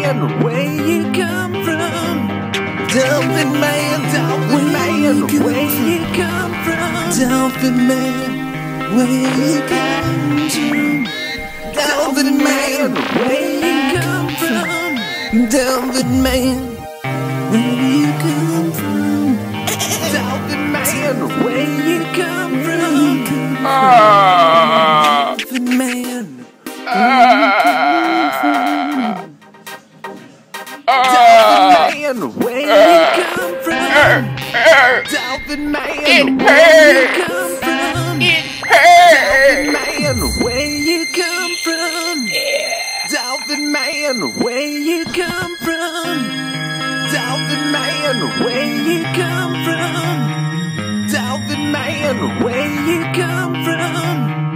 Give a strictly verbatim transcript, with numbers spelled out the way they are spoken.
Man, where you come from? Dolphin Man, Dolphin Man, where you come from? Dolphin Man, where you come from? Dolphin Man, where you come from? Dolphin Man, where you come from? Dolphin Man, where you come from? Dolphin Man, where you come from? Dolphin Man, where you come from? Dolphin Man, where you come from? Dolphin Man, where you come from? Dolphin Man, where you come from? Dolphin Man, where you come from?